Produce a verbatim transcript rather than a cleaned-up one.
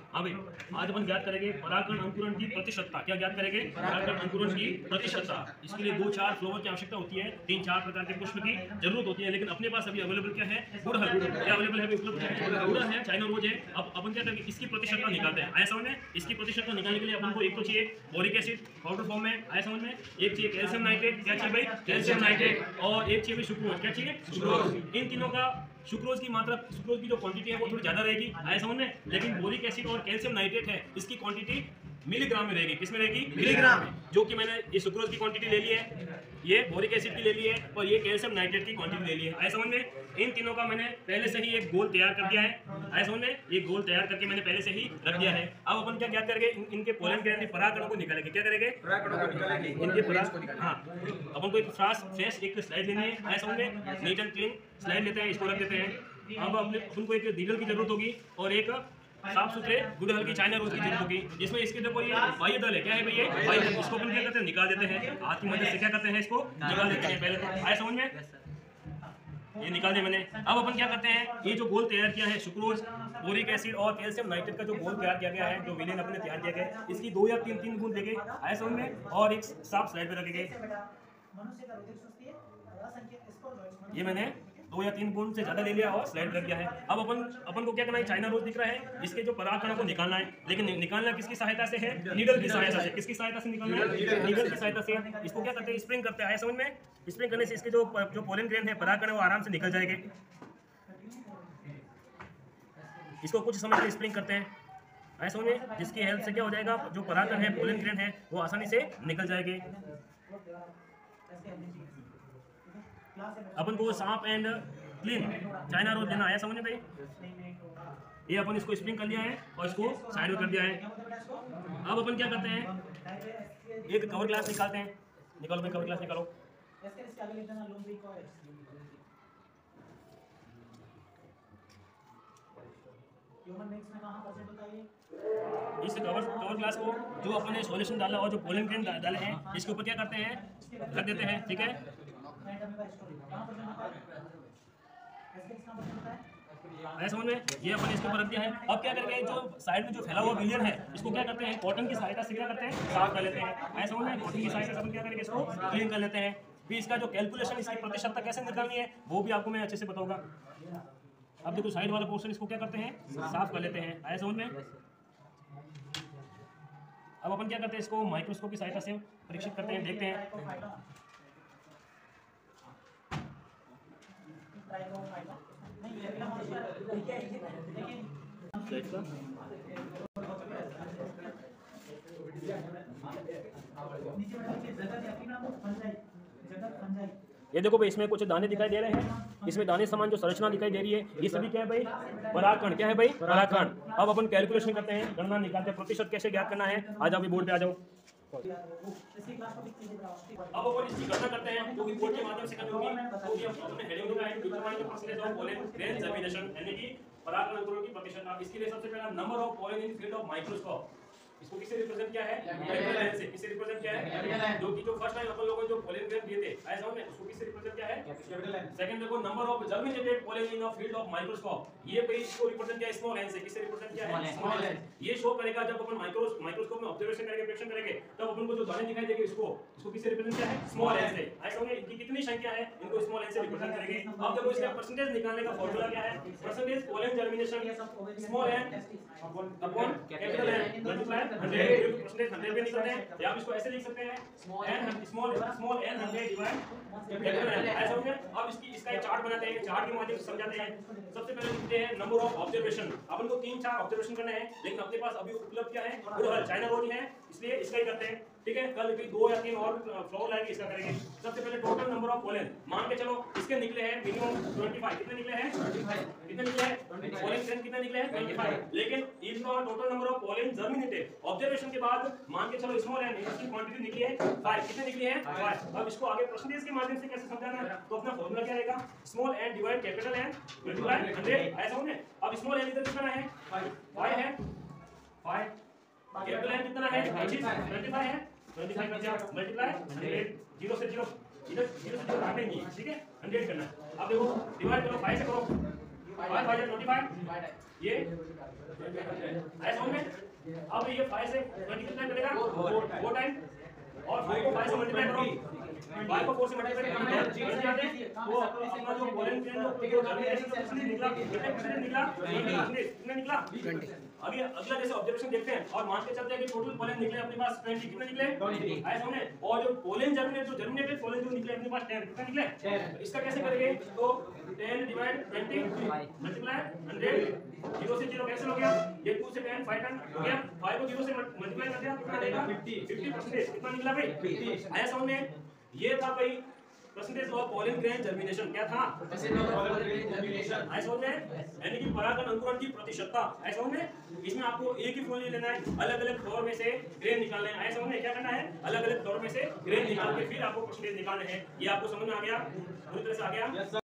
हाँ भाई, आज अपन ज्ञात करेंगे परागकण अंकुरण की प्रतिशतता। क्या ज्ञात करेंगे? परागकण अंकुरण की प्रतिशतता। इसके लिए दो चार फ्लावर की आवश्यकता होती है, तीन चार प्रकार के पुष्प की जरूरत होती है, लेकिन अपने पास अभी अवेलेबल क्या है? गुड़हल। क्या अवेलेबल है? उपलब्ध है गुड़हल है, चाइना रोज है। अब अपन क्या करेंगे? इसकी प्रतिशतता निकालते हैं। आया समझ में? इसकी प्रतिशतता निकालने के लिए अपन को एक तो चाहिए बोरिक एसिड पाउडर फॉर्म में। आया समझ में? एक चाहिए कैल्शियम नाइट्रेट। क्या चाहिए भाई? Calcium nitrate. और एक चाहिए सुक्रोज। क्या चाहिए? सुक्रोज। इन तीनों का सुक्रोज की मात्रा, सुक्रोज की जो क्वांटिटी है वो थोड़ी ज्यादा रहेगी। आया समझ में? लेकिन बोरिक एसिड और कैल्शियम नाइट्रेट है, इसकी क्वांटिटी मिलीग्राम में रहेगी। किसमें रहेगी? मिलीग्राम में। जो कि मैंने ये सुक्रोज की क्वांटिटी ले ली है, ये बोरिक एसिड की ले ली है, और ये कैल्शियम नाइट्रेट की क्वांटिटी ले ली है। आया समझ में? इन तीनों का मैंने पहले से ही एक गोल तैयार कर दिया है। आया समझ में? ये गोल तैयार करके मैंने पहले से ही रख दिया है। अब अपन क्या ज्ञात करेंगे? इन, इनके पोलन ग्रैंड परागकणों को निकालेंगे। क्या करेंगे? परागकणों को निकालेंगे। इनके पराग, हाँ, अपन को एक फ्रास फ्रेश एक स्लाइड लेनी है। आया समझ में? नीट एंड क्लीन स्लाइड लेते हैं, इसको रख देते हैं। अब अपने अपन को एक डीजल की जरूरत होगी और एक साफ सुथरे गुड़हल की चाइना रोज की जरूरत होगी, जिसमें इसके देखो ये बाह्य दल है। क्या है भैया? बाह्य दल। इसको अपन क्या करते हैं? निकाल देते हैं हाथ की मदद से। क्या करते हैं? इसको निकाल देते हैं पहले तो। आया समझ में? ये निकाल दिया मैंने। अब अपन क्या करते हैं? ये जो गोल तैयार किया है सुक्रोज, बोरिक एसिड और कैल्शियम नाइट्रेट का जो गोल तैयार किया गया है, जो विलेन अपने तैयार किया गया है, इसकी दो या तीन तीन बूंद देंगे। आया समझ में? और एक साफ स्लाइड पे रखेंगे। ये मैंने दो या तीन बूंद से ज्यादा ले लिया और स्लाइड रख दिया है। अब अपन अपन को क्या करना है? चाइना रोज दिख रहा है, इसके जो परागकणों को निकालना है, लेकिन निकालना किसकी सहायता से है? नीडल की सहायता से। किसकी सहायता से निकालना है? नीडल की सहायता से। इसको क्या करते हैं? स्प्रिंग करते हैं। समझ में? स्प्रिंग करने से इसके जो जो पोलन ग्रेन है, परागकण है, वो आराम से निकल जाएंगे। इसको कुछ समय के स्प्रिंग करते हैं। ऐसा समझ में? जिसकी हेल्प से क्या हो जाएगा? जो परागकण है, पोलन ग्रेन है, वो आसानी से निकल जाएंगे। अपन को साफ एंड क्लीन चाइना रोज लेना है। समझ में भाई? ये अपन इसको स्प्रिंग कर लिया है और इसको साइड में कर दिया है। अब अपन क्या करते हैं? एक कवर ग्लास निकालते हैं। निकालो भाई, कवर ग्लास निकालो। इस कवर कवर ग्लास को जो अपन ने सॉल्यूशन डाला और जो पोलन ग्रेन डाले हैं, इसके ऊपर क्या करते हैं? रख देते हैं। ठीक है? ऐसा समझ में? ये अपन इसके ऊपर रख दिया है। अब क्या करेंगे? जो साइड में जो फैला हुआ विलियन है, इसको क्या करते हैं? कॉटन की सहायता से क्या करते हैं? साफ कर लेते हैं। ऐसा समझ में? कॉटन की सहायता से अपन क्या करेंगे? इसको क्लीन कर लेते हैं। फिर इसका जो कैलकुलेशन, इसकी प्रतिशतता कैसे निकालनी है, वो भी आपको मैं अच्छे से बताऊंगा। अब देखो साइड वाला पोर्शन, इसको क्या करते हैं? साफ कर लेते हैं। आया समझ में? अब अपन क्या करते हैं? इसको माइक्रोस्कोप की सहायता से परीक्षित करते हैं, देखते हैं। ये देखो भाई, इसमें कुछ दाने दिखाई दे रहे हैं। इसमें दाने समान जो संरचना दिखाई दे रही है, ये सभी क्या है भाई? परागकण। क्या है भाई? परागकण। अब अपन कैलकुलेशन करते हैं, गणना निकालते हैं। प्रतिशत कैसे ज्ञात करना है? आ जाओ बोर्ड पे आ जाओ। अब अपन इसकी गणना करते हैं, जो कि बोर्ड के माध्यम से करनी होगी। तो ये हमने हेडिंग लिखा है, determine the percentage of pollen grain germination, यानी कि परागकण अंकुरण की प्रतिशत। इसके लिए सबसे पहला number of pollen in field of microscope. इसको किससे रिप्रेजेंट किया है? कैपिटल एन से। किससे रिप्रेजेंट किया है? जो कि जो फर्स्ट टाइम अपन लोगों ने जो पोलन ग्रेन दिए थे, ऐसा हमने उसको किससे रिप्रेजेंट किया है? Capital N. सेकंड देखो, number of germinated pollen in a field of microscope. ये भाई इसको रिप्रेजेंट किया है स्मॉल एन से। किससे रिप्रेजेंट किया है? Small N. ये शो करेगा जब अपन माइक्रोस्कोप माइक्रोस्कोप में ऑब्जर्वेशन करेंगे, प्रेडिक्शन करेंगे, तब अपन को जो दाने दिखाई देंगे, इसको इसको किससे रिप्रेजेंट किया है? स्मॉल एन से। ऐसा होंगे इनकी कितनी संख्या है, इनको स्मॉल एन से रिप्रेजेंट करेंगे। अब देखो इसका परसेंटेज निकालने का फार्मूला क्या है? Percentage pollen germination small N upon capital N multiply hundred. Percentage hundred पे निकलते हैं, या आप इसको ऐसे लिख सकते हैं, N small small N hundred divide capital N. ऐसा हो गया। अब इसकी इसका एक चार्ट बनाते हैं, चार्ट के माध्यम से समझाते हैं। सबसे पहले लिखते हैं नंबर ऑफ ऑब्जर्वेशन। अपन को तीन चार ऑब्जर्वेशन करने हैं, लेकिन अपने पास अभी उपलब्ध क्या है? गुड़हल, चाइना रोज है, इसलिए इसका ही करते हैं। ठीक है? कल भी दो या तीन और फ्लोर लाएंगे, इसका करेंगे। सबसे पहले टोटल नंबर ऑफ पोलन मान के चलो, इसके निकले हैं मिनिमम पच्चीस। कितने निकले हैं? कितने निकले हैं? पोलन ग्रेन कितने निकले हैं? पच्चीस। लेकिन इसका total number of pollen germinated observation के बाद मान के चलो स्मॉल एन, इसकी क्वांटिटी निकली है पाँच। कितने निकली है? पाँच। अब इसको आगे परसेंटेज के माध्यम से कैसे समझाना है? तो अपना फार्मूला क्या रहेगा? Small N divide capital N multiply hundred. ऐसा होने। अब स्मॉल एन इधर कितना है? पाँच है। पाँच कैपिटल एन कितना है? पच्चीस। पच्चीस है। पच्चीस का क्या? Multiply hundred. जीरो से जीरो, इधर जीरो से जीरो काटेंगे। ठीक है? हंड्रेड करना है। अब देखो डिवाइड करो, पाँच से करो। फाइव फाइव ट्वेंटी फाइव ये आया समझ में। अब ये फाइव से ट्वेंटी कितना करेगा फोर टाइम और फोर को फाइव से मल्टीप्लाई करो फाइव को फोर से मल्टीप्लाई करना है जल्दी आते वो अपना जो पोलन फ्रेंड जो जर्मिनेशन का परसेंटेज निकला कितने परसेंट निकला कितना निकला ट्वेंटी। अभी अगला जैसे ऑब्जर्वेशन देखते हैं और मान के चलते हैं कि टोटल पोलन निकले अपने पास ट्वेंटी कितने निकले ट्वेंटी आया समझ में। और जो पोलन जर्मिनेट जो जर्मिनेटेड पोलन जो निकले अपने पास टेन कितना निकले टेन। इसका कैसे करेंगे तो ten divide twenty multiply hundred zero से जीरो कैंसिल हो गया ये टू से टेन फाइव टेन हो गया फाइव को जीरो से मल्टीप्लाई कर दिया कितना देगा फिफ्टी फिफ्टी परसेंटेज कितना निकला भाई आया समझ में। ये था भाई percentage of pollen grain germination क्या था percentage of pollen grain germination आया समझ में यानी कि परागण अंकुरण की प्रतिशतता आया समझ में। इसमें आपको एक ही फॉर्मूला लेना है अलग अलग दौर में से ग्रेन निकालना है आया समझ में। क्या करना है अलग अलग दौर में से ग्रेन निकाल के फिर आपको परसेंटेज निकालना है। ये आपको समझ में आ गया पूरी तरह से आ गया।